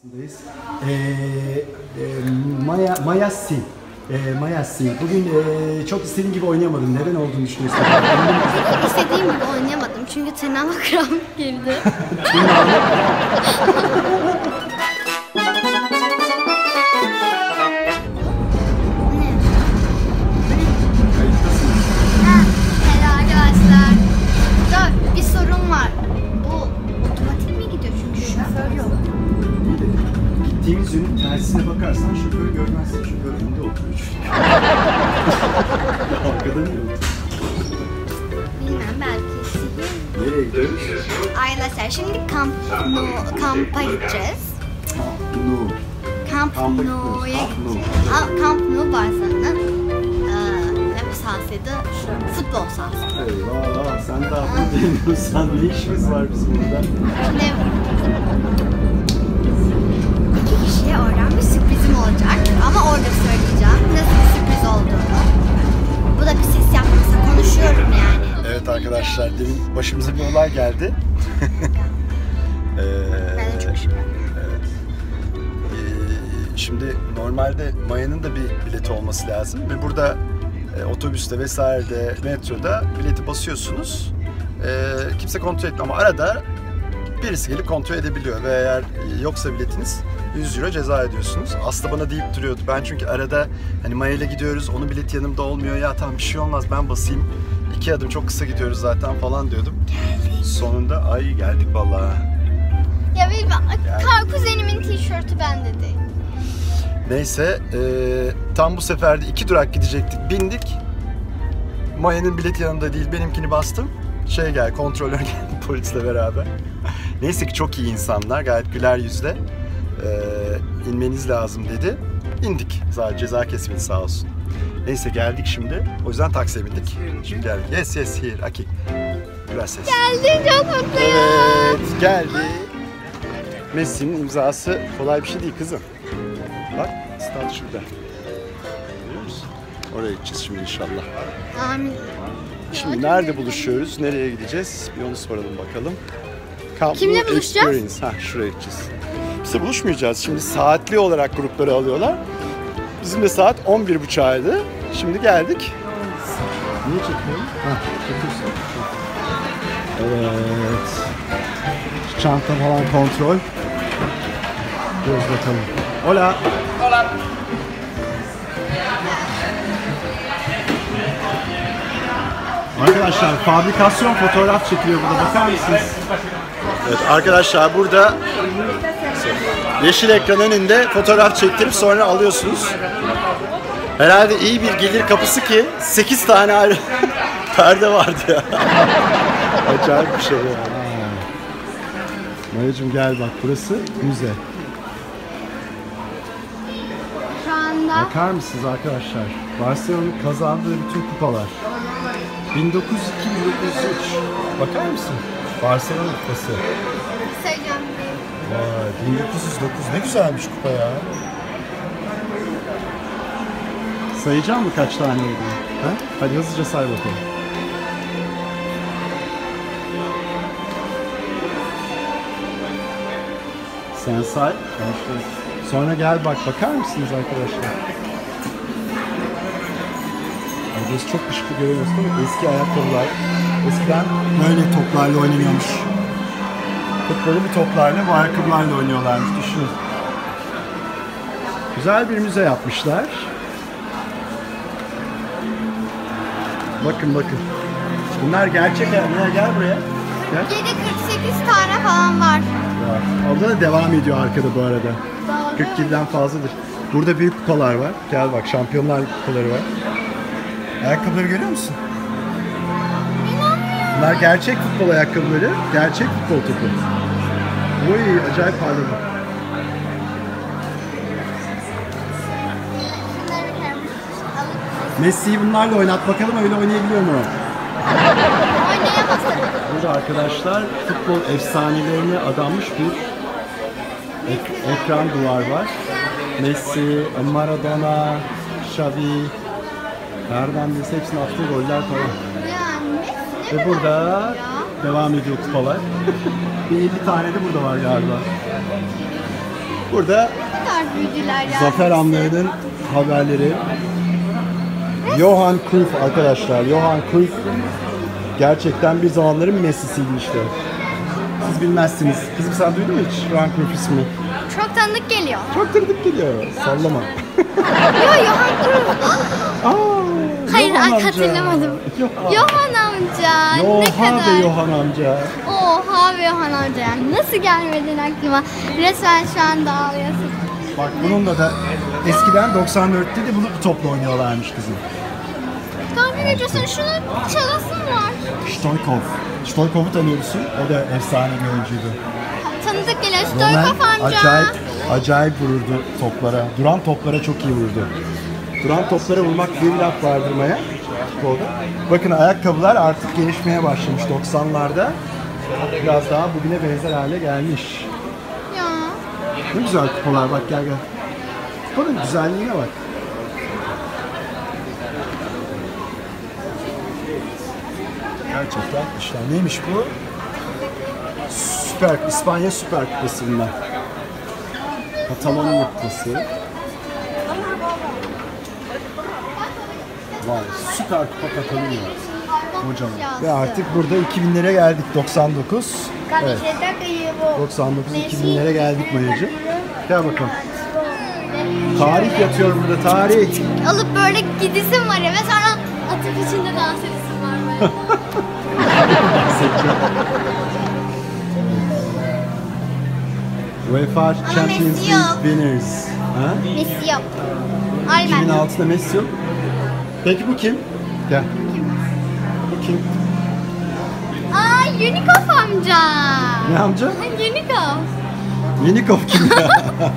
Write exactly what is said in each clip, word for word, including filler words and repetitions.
Ee, e, Maya, Mayassi. E, Mayassi. Bugün e, çok istediğim gibi oynayamadım. Neden olduğunu düşünüyorsun? İstediğim gibi oynayamadım çünkü tırnağıma kramp girdi. Hello arkadaşlar. Dur, bir sorun var. Bu otomatik mi gidiyor çünkü şoför yok. Gittiğimiz yönün tersine bakarsan şoförü görmezsin. Şoför önünde oturuyor çünkü. Arkada niye oturuyor? Bilmem, belki sihir. Nereye gidiyoruz? Arkadaşlar şimdi kamp, no, kampa gideceğiz. Kamp Nou. Kamp Kampa Nou'ya gitmiyoruz. gideceğiz. Kamp, Kamp Nou Barcelona'nın ee, ne sahasıydı? Şu futbol sahası. Eyvah, sen daha bunu bilmiyorsan ne işimiz var bizim burada? Şimdi iki kişiye oradan bir sürprizim olacak ama orada söyleyeceğim nasıl bir sürpriz olduğunu. Bu da bir ses yapmasa konuşuyorum yani. Evet arkadaşlar, demin başımıza bir olay geldi. ee, Ben de çok şükür. Evet. Ee, şimdi normalde Maya'nın da bir bileti olması lazım ve burada e, otobüste vesairede, metroda bileti basıyorsunuz. E, kimse kontrol etmiyor ama arada birisi gelip kontrol edebiliyor ve eğer yoksa biletiniz yüz euro ceza ödüyorsunuz. Aslı bana deyip duruyordu. Ben çünkü arada hani Maya ile gidiyoruz, onun bileti yanımda olmuyor. Ya tamam bir şey olmaz, ben basayım. İki adım çok kısa gidiyoruz zaten falan diyordum. Geldik. Sonunda ay geldik vallahi. Ya bir kar kuzenimin tişörtü bende değil. Neyse, e, tam bu sefer de iki durak gidecektik, bindik. Maya'nın bileti yanında değil, benimkini bastım. Şey gel, kontrolör geldi polisle beraber. Neyse ki çok iyi insanlar, gayet güler yüzle. E, inmeniz lazım dedi. İndik, zaten ceza kesmedi sağ olsun. Neyse geldik şimdi, o yüzden taksiye bindik. Şimdi geldik. Yes yes here, okay. Gracias. Geldim, çok mutluyum. Evet, geldi. Messi'nin imzası kolay bir şey değil kızım. Bak, stad şurada. Görüyor musun? Oraya gideceğiz şimdi inşallah. Amin. Şimdi nerede buluşuyoruz? Nereye gideceğiz? Bir onu soralım bakalım. Camp Kimle Nou buluşacağız? Experience. Ha, şuraya gideceğiz. Biz de buluşmayacağız. Şimdi saatli olarak grupları alıyorlar. Bizim de saat on bir buçuğaydı. Şimdi geldik. Niye çekiyorum? Ha, çekiyorsun. Evet. Şu çanta falan kontrol. Göz bakalım. Hola. Hola. Arkadaşlar fabrikasyon fotoğraf çekiliyor burada, bakar mısınız? Evet arkadaşlar, burada yeşil ekran önünde fotoğraf çektirip sonra alıyorsunuz. Herhalde iyi bir gelir kapısı ki sekiz tane ayrı perde vardı ya. Acayip bir şey ya. Maya'cığım gel bak, burası müze. Şu anda Bakar mısınız arkadaşlar? Barcelona'nın kazandığı bütün kupalar. bin dokuz yüz iki bin dokuz yüz üç. Bakar mısın? Barcelona kupası. söyleyeceğim. Vay, bin dokuz yüz dokuz ne güzelmiş kupa ya. Sayacağım mı kaç tane oldu? Ha? Hadi hızlıca say bakalım. Sen say. Sonra gel bak, bakar mısınız arkadaşlar? Burası çok ışıklı görüyorsunuz değil mi? Eski ayakkabılar. Eskiden böyle toplarla oynanıyormuş. Futbolu bu toplarla, bu ayakkabılarla oynuyorlarmış. Düşünün. Güzel bir müze yapmışlar. Bakın bakın. Bunlar gerçek ayakkabılar. Gel buraya. Gel. yedi kırk sekiz tane falan var. Ya, orada da devam ediyor arkada bu arada. Doğru. kırk yıldan fazladır. Burada büyük kupalar var. Gel bak, Şampiyonlar kupaları var. Ayakkabıları görüyor musun? İnanmıyorum. Bunlar gerçek futbol ayakkabıları, gerçek futbol topu. Oy, acayip parladı. Şunları bir kere alıp Messi'yi bunlarla oynat bakalım, öyle oynayabiliyor mu? oynayamaz tabii. Burada arkadaşlar futbol efsanelerini adanmış bir ek ekran duvar var. Messi, Maradona, Xavi, nereden bilse hepsinin attığı goller falan. Yani ne Ve burada ya? devam ediyor kupalar. Bir elli tane de burada var galiba. Burada Ne kadar büyüdüler ya. zafer anlarının haberleri. Johan Cruyff arkadaşlar. Johan Cruyff gerçekten bir zamanların Messi'siydi işte. Siz bilmezsiniz. Kızım sen duydun mu hiç Johan Cruyff ismi? Çok tanıdık geliyor. Çok tanıdık geliyor. Sallama. Yo Johan Cruyff. Aa, Hayır Johan ay, amca. hatırlamadım. Johan. Johan amca. Johan ne kadar. ve Johan amca. Oha be Johan amca. Nasıl gelmedin aklıma? Resmen şu anda ağlıyorsun. Bak bununla da eskiden doksan dörtte de bunu topla oynuyorlarmış kızım. Dalga geçiyorsun. Şunun çalası var. Stoykov. Stoykov'u tanıyor musun? O da efsane bir oyuncuydu. Tanıdık geliyor. Roman Stoykov amca. acayip, acayip vururdu toplara. Duran toplara çok iyi vurdu. Duran toplara vurmak diye bir laf vardır Maya. Futbolda. Bakın ayakkabılar artık gelişmeye başlamış doksanlarda. Biraz daha bugüne benzer hale gelmiş. Ya. Ne güzel kupalar bak gel gel. Kupanın güzelliğine bak. Gerçekten işte neymiş bu? Süper, İspanya Süper Kupası bunlar. Katalonya Kupası. Vay, Süper Kupa Katalonya. Kocaman. Ve artık burada iki binlere geldik doksan dokuz. Evet. doksan dokuz iki binlere geldik Mayacığım. Gel bakalım. Tarih yatıyor burada, tarih. Alıp böyle gidisim var eve sonra atıp içinde dans edesim var böyle. UEFA Champions Messi yok. League winners. Ha? Messi yok. Ay iki bin ben. altıda Messi yok. Peki bu kim? Gel. Bu kim? Aa Unikov amca. Ne amca? Unikov. Yenikov kim ya?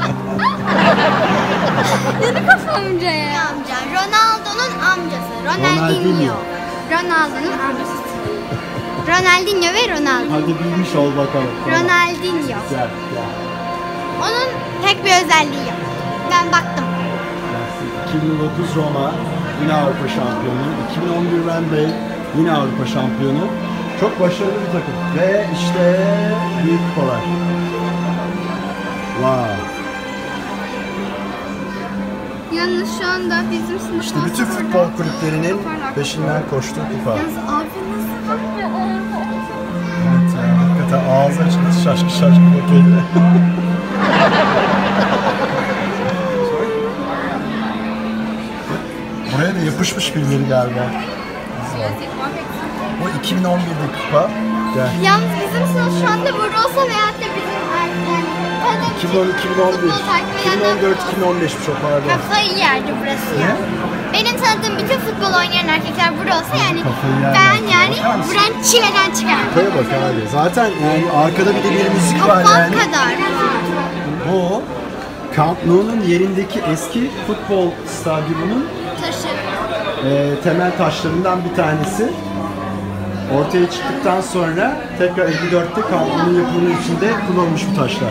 Unikov amca ya. Amca. Ronaldo'nun amcası. Ronaldinho. Ronaldinho. Ronaldo'nun amcası. Ronaldinho ve Ronaldo. Hadi bilmiş ol bakalım. Tamam. Ronaldinho. Gel, gel. Onun tek bir özelliği yok. Ben baktım. iki bin dokuz Roma yine Avrupa şampiyonu. iki bin on bir Wembley yine Avrupa şampiyonu. Çok başarılı bir takım. Ve işte büyük kupalar. Wow. Yalnız şu anda bizim sınıfta... İşte bütün futbol kulüplerinin peşinden koştuğu kupa. Yalnız abi nasıl bakıyor? Evet ya, hakikaten ağzı açıldı şaşkı şaşkı bakıyordu. Buraya da yapışmış birileri galiba. O iki bin on bir'de kupa. Gel. Yalnız bizim sınıf şu anda burada olsa veyahut da bizim erken... iki bin on, iki bin on bir, iki bin on dört, iki bin on beş çok pardon. Kafayı yerdi burası ya. Benim tanıdığım bütün futbol oynayan erkekler burada olsa yani Kafayı yerdi. ben yani Bakar mısın? buranın çileden çıkardım. Kafaya bak abi. Zaten yani arkada bir de bir müzik var Kafam yani. kadar. Bu Camp Nou'nun yerindeki eski futbol stadyumunun Taşı. e, temel taşlarından bir tanesi. Ortaya çıktıktan sonra tekrar elli dörtte Camp Nou'nun yapımının içinde kullanılmış bu taşlar.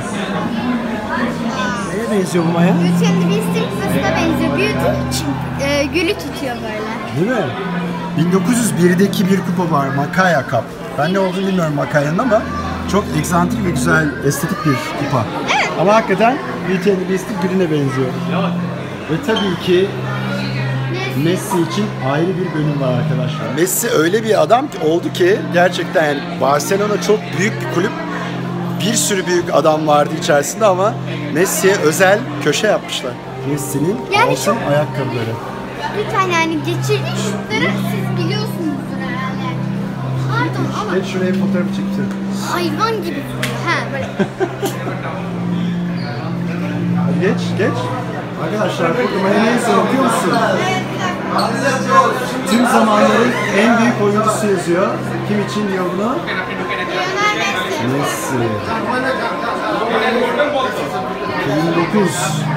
Neye benziyor bu Maya? Beauty and the Beast'in kızına benziyor. Beauty çim- e, gülü tutuyor böyle. Değil mi? bin dokuz yüz bir'deki bir kupa var, Makaya Cup. Ben ne olduğunu bilmiyorum Makaya'nın ama çok egzantrik ve güzel, estetik bir kupa. Evet. Ama hakikaten Beauty and the Beast'in gülüne benziyor. Ve tabii ki Messi için ayrı bir bölüm var arkadaşlar. Messi öyle bir adam ki oldu ki gerçekten yani Barcelona çok büyük bir kulüp. Bir sürü büyük adam vardı içerisinde ama Messi'ye özel köşe yapmışlar. Messi'nin Yani altın çok- ayakkabıları. Bir tane yani geçirdiği şutları siz biliyorsunuzdur herhalde. Pardon ama Geç şuraya fotoğrafı çekeceğim. hayvan gibi vuruyor. Ha böyle. Hadi geç, geç. Arkadaşlar burada mayonezi okuyor musun? Tüm zamanların en büyük oyuncusu yazıyor. Kim için diyor bunu? Lionel Messi. Messi. iki bin dokuz.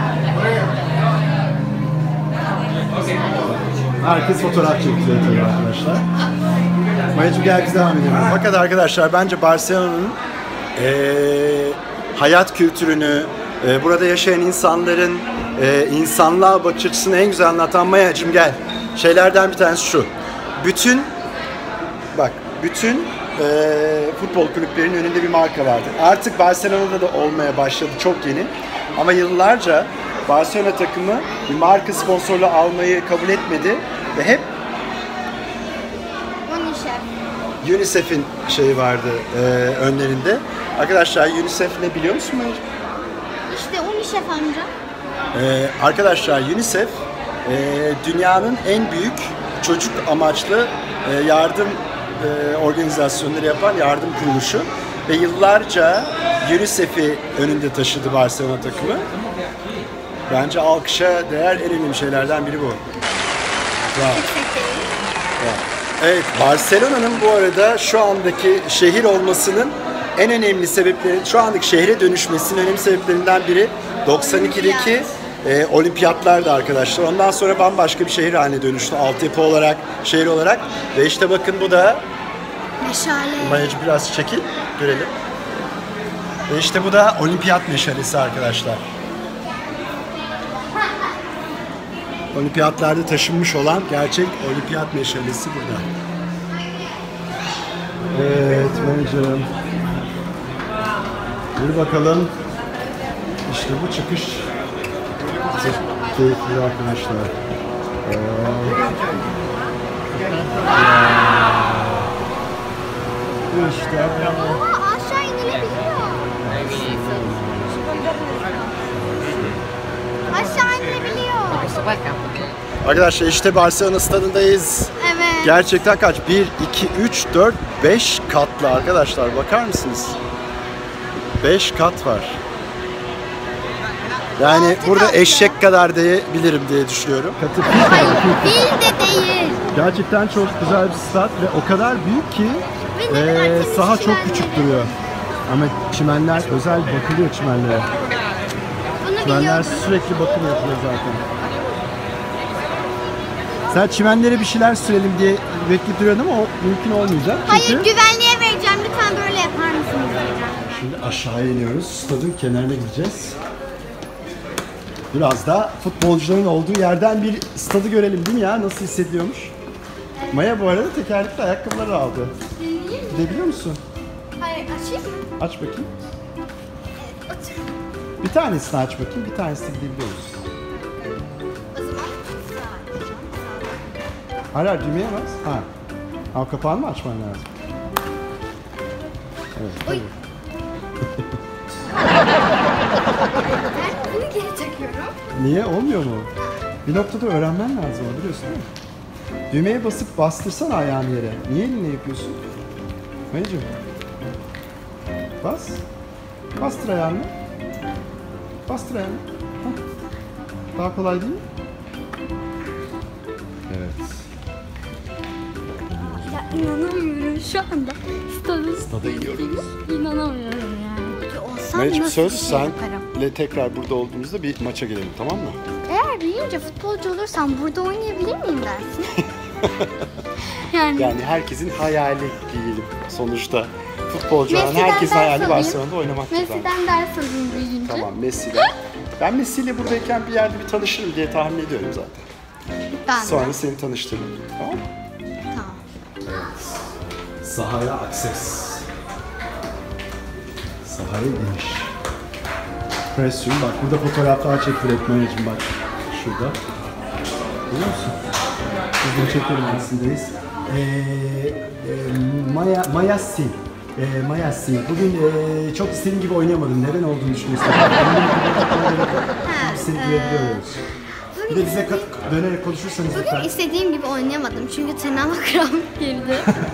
Herkes fotoğraf çekiyor tabii arkadaşlar. Mayacım gel biz devam edelim. Fakat arkadaşlar bence Barcelona'nın eee hayat kültürünü, eee, burada yaşayan insanların eee, insanlığa bakış açısını en güzel anlatan Mayacım gel. Şeylerden bir tanesi şu. Bütün bak bütün eee, futbol kulüplerinin önünde bir marka vardı. Artık Barcelona'da da olmaya başladı çok yeni. Ama yıllarca Barcelona takımı bir marka sponsorluğu almayı kabul etmedi ve hep UNICEF. UNICEF'in şeyi vardı e, önlerinde. Arkadaşlar UNICEF ne biliyor musunuz? İşte UNICEF amca. Ee, arkadaşlar UNICEF e, dünyanın en büyük çocuk amaçlı e, yardım e, organizasyonları yapan yardım kuruluşu ve yıllarca UNICEF'i önünde taşıdı Barcelona takımı. Bence alkışa değer en önemli şeylerden biri bu. Wow. Evet, Barcelona'nın bu arada şu andaki şehir olmasının en önemli sebepleri, şu andaki şehre dönüşmesinin önemli sebeplerinden biri doksan ikideki e, olimpiyatlardı arkadaşlar. Ondan sonra bambaşka bir şehir haline dönüştü altyapı olarak, şehir olarak. Ve işte bakın bu da meşale. Mayacı biraz çekil, görelim. Ve işte bu da olimpiyat meşalesi arkadaşlar. Olimpiyatlarda taşınmış olan gerçek olimpiyat meşalesi burada. Evet Mayacığım. Bir bakalım. İşte bu çıkış çok keyifli arkadaşlar. Ee, işte bu. Oha, aşağı inilebiliyor. Aşağı inilebiliyor. Arkadaşlar işte Barcelona stadındayız. Evet. Gerçekten kaç? bir, iki, üç, dört, beş katlı arkadaşlar. Bakar mısınız? beş kat var. Yani Altı burada katlı. eşek kadar diyebilirim diye düşünüyorum. Katı Hayır, değil de değil. Gerçekten çok güzel bir stat ve o kadar büyük ki Ve ne kadar eee, temiz saha çok çimenleri. küçük duruyor. Ama çimenler özel bakılıyor çimenlere. Bunu Çimenler biliyordum. sürekli bakım yapılıyor zaten. Sen çimenlere bir şeyler sürelim diye bekleyip duruyordun ama o mümkün olmayacak. Hayır, Çünkü güvenliğe vereceğim. Lütfen böyle yapar mısınız diyeceğim. şimdi aşağıya iniyoruz. Stadın kenarına gideceğiz. Biraz da futbolcuların olduğu yerden bir stadı görelim değil mi ya? Nasıl hissediliyormuş? Maya bu arada tekerlekli ayakkabıları aldı. Deneyeyim mi? Gidebiliyor musun? Hayır, açayım mı? Aç bakayım. Otur. Bir tanesini aç bakayım. Bir tanesini gidebiliyoruz. O zaman sağ açacağım. Sağ. Hayır hayır düğmeye bas. Ha. Al kapağını mı açman lazım? Evet. Oy. Tabii. Ben bunu geri çekiyorum. Niye? Olmuyor mu? Bir noktada öğrenmen lazım o, biliyorsun değil mi? Düğmeye basıp bastırsana ayağını yere. Niye elinle yapıyorsun? Mayacığım. Bas. Bastır ayağını. Bastır ayağını. Hah. Daha kolay değil mi? Evet. Ya inanamıyorum şu anda. Stada, Stada iniyoruz. inanamıyorum yani. Olsam Mayacığım nasıl söz bir şey sen yaparım? ile tekrar burada olduğumuzda bir maça gelelim, tamam mı? Eğer büyüyünce futbolcu olursam burada oynayabilir miyim dersin? yani Yani herkesin hayali diyelim sonuçta. Futbolcu olan Messi'den herkesin ders hayali alayım. Barcelona'da oynamaktır zaten. Messi'den ders alayım büyüyünce. Tamam, Messi'den. Ben Messi'yle buradayken bir yerde bir tanışırım diye tahmin ediyorum zaten. Ben Sonra de. seni tanıştırırım. Tamam mı? Tamam. Sahaya akses. Sahaya iniş. Presyon bak burada fotoğraflar çektirek Mayacığım bak. Şurada. Görüyor musun? Biz de çekelim aslındayız. Ee, e, Maya, Mayassi. Ee, Mayassi. Bugün e, çok istediğim gibi oynayamadım. Neden olduğunu düşünüyorsun? İstediğim gibi yapıyoruz. Bir de bize kat- dönerek konuşursanız Bugün lütfen. istediğim gibi oynayamadım çünkü tırnağıma kramp girdi.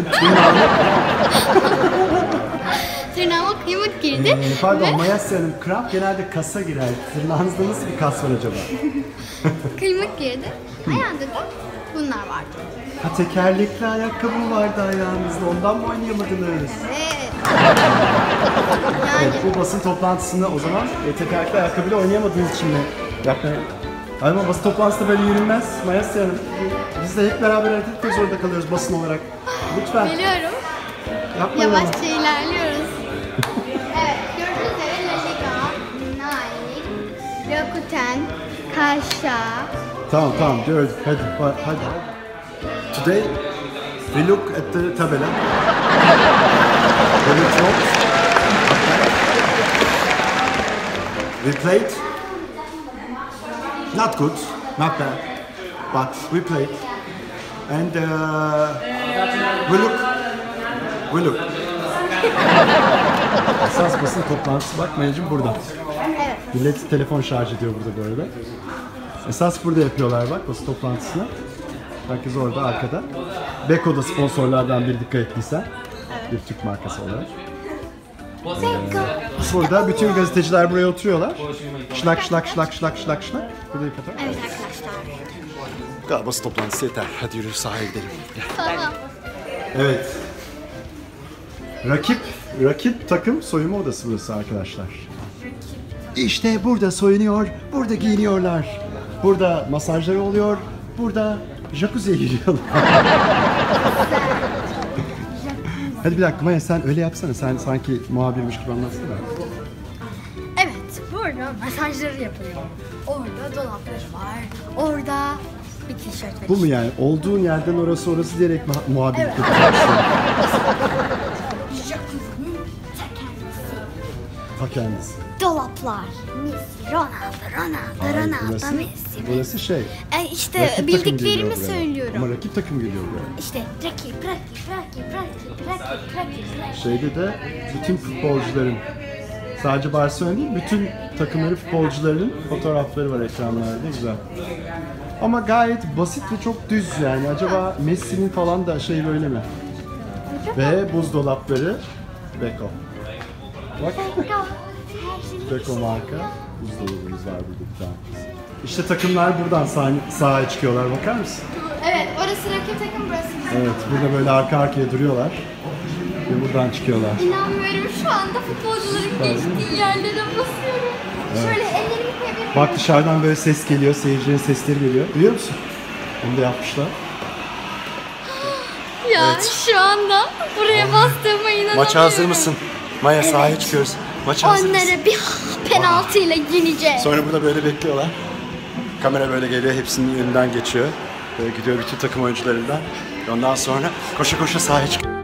Tırnağıma kıymık girdi. Ee, pardon ve Mayassi Hanım, kramp genelde kasa girer. Tırnağınızda nasıl bir kas var acaba? kıymık girdi. Ayağımda da bunlar vardı. Ha, tekerlekli ayakkabı vardı ayağınızda, ondan mı oynayamadınız? Evet. Evet, Yani bu basın toplantısını o zaman e, tekerlekli ayakkabıyla oynayamadığınız için mi yapmaya... Ama basın toplantısında böyle yürünmez Mayassi Hanım. Biz de hep beraber hareket etmek zorunda kalıyoruz basın olarak. Lütfen biliyorum. yapmayın ama. Yavaşça ilerliyoruz. Evet, gördüğünüz üzere La Liga, Nike, Rakuten, Kaşa. Tamam tamam gördük, hadi hadi. hadi. Today we look at the tabela. The results. We played Not good, not bad, but we played. And uh, we look, we look. Esas basın toplantısı bak Maya'cığım burada. Evet. Millet telefon şarj ediyor burada böyle. Esas burada yapıyorlar bak basın toplantısını. Herkes orada arkada. Beko da sponsorlardan bir, dikkat ettiysen. Evet. Bir Türk markası olarak. Beko. Burada bütün gazeteciler buraya oturuyorlar. Şlak şlak şlak şlak şlak şlak. Burada bir fotoğraf. Evet arkadaşlar. Galiba basın toplantısı yeter. Hadi yürü sahaya gidelim. Tamam. Evet. Rakip, rakip takım soyunma odası burası arkadaşlar. İşte burada soyunuyor, burada giyiniyorlar. Burada masajları oluyor, burada jacuzziye giriyorlar. Hadi bir dakika Maya sen öyle yapsana, sen sanki muhabirmiş gibi anlatsana. Evet, burada masajları yapılıyor. Orada dolapları var. Orada bir tişört var. Bu mu yani? Olduğun yerden orası orası diyerek ma- muhabirlik Evet. yapacaksın. Jacuzzi'nin ta kendisi. Ta kendisi. Dolaplar. Messi, Ronaldo, Ronaldo, Hayır, Ronaldo, burası, Messi. burası şey. E işte rakip takım geliyor bildiklerimi buraya. söylüyorum. Ama rakip takım geliyor buraya. İşte rakip, rakip, rakip, rakip, rakip, rakip. Şeyde de bütün futbolcuların, sadece Barcelona değil, bütün takımları futbolcularının fotoğrafları var ekranlarda, güzel. Ama gayet basit ve çok düz yani. Acaba Messi'nin falan da şey böyle mi? Ve buzdolapları Beko. Bak, Beko marka buzdolabımız var burada bir tane. İşte takımlar buradan sah- sahaya çıkıyorlar, bakar mısın? Evet, orası rakip takım, burası bizim. Evet, burada böyle arka arkaya duruyorlar ve buradan çıkıyorlar. İnanmıyorum, şu anda futbolcuların geçtiği yerlere basıyorum. Şöyle ellerimi koyabilirim. Bak dışarıdan böyle ses geliyor, seyircilerin sesleri geliyor. Duyuyor musun? Onu da yapmışlar. Ya şu anda buraya bastığıma inanamıyorum. Maça hazır mısın? Maya sahaya çıkıyoruz. Maça hazır mısın? Onları bir penaltıyla yeneceğiz. Sonra burada böyle bekliyorlar. Kamera böyle geliyor, hepsinin önünden geçiyor. Böyle gidiyor bütün takım oyuncularından. Ondan sonra koşa koşa sahaya çıkıyor.